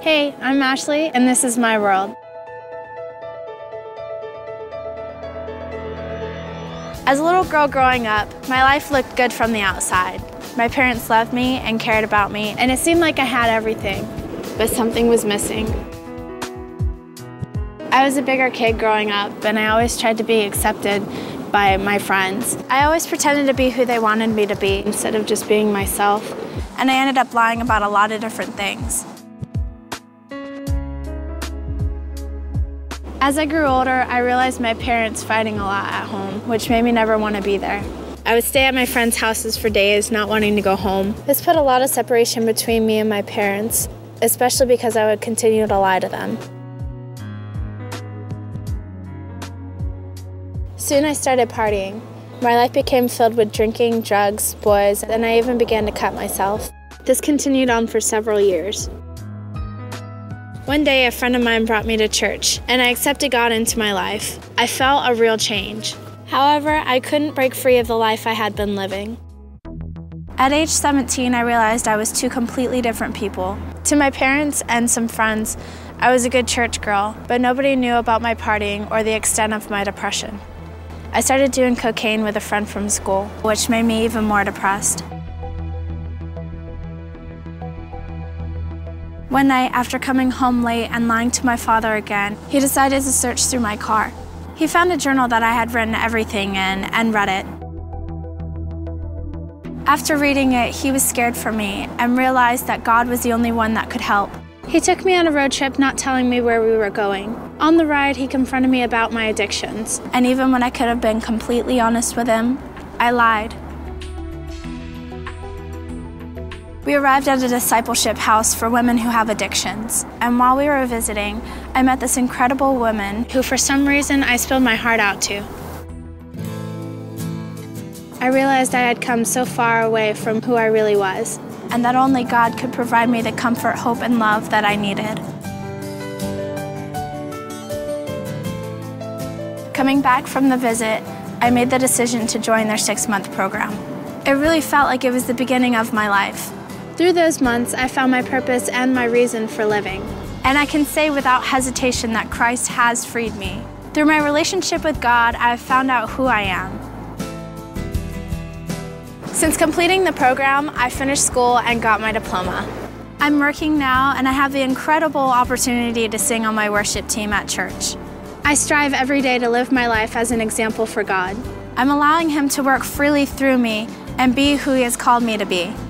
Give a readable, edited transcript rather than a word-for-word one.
Hey, I'm Ashley, and this is my world. As a little girl growing up, my life looked good from the outside. My parents loved me and cared about me, and it seemed like I had everything, but something was missing. I was a bigger kid growing up, and I always tried to be accepted by my friends. I always pretended to be who they wanted me to be instead of just being myself, and I ended up lying about a lot of different things. As I grew older, I realized my parents fighting a lot at home, which made me never want to be there. I would stay at my friends' houses for days, not wanting to go home. This put a lot of separation between me and my parents, especially because I would continue to lie to them. Soon I started partying. My life became filled with drinking, drugs, boys, and I even began to cut myself. This continued on for several years. One day, a friend of mine brought me to church, and I accepted God into my life. I felt a real change. However, I couldn't break free of the life I had been living. At age 17, I realized I was two completely different people. To my parents and some friends, I was a good church girl, but nobody knew about my partying or the extent of my depression. I started doing cocaine with a friend from school, which made me even more depressed. One night, after coming home late and lying to my father again, he decided to search through my car. He found a journal that I had written everything in and read it. After reading it, he was scared for me and realized that God was the only one that could help. He took me on a road trip, not telling me where we were going. On the ride, he confronted me about my addictions, and even when I could have been completely honest with him, I lied. We arrived at a discipleship house for women who have addictions, and while we were visiting, I met this incredible woman who for some reason I spilled my heart out to. I realized I had come so far away from who I really was, and that only God could provide me the comfort, hope, and love that I needed. Coming back from the visit, I made the decision to join their 6-month program. It really felt like it was the beginning of my life. Through those months, I found my purpose and my reason for living. And I can say without hesitation that Christ has freed me. Through my relationship with God, I have found out who I am. Since completing the program, I finished school and got my diploma. I'm working now, and I have the incredible opportunity to sing on my worship team at church. I strive every day to live my life as an example for God. I'm allowing Him to work freely through me and be who He has called me to be.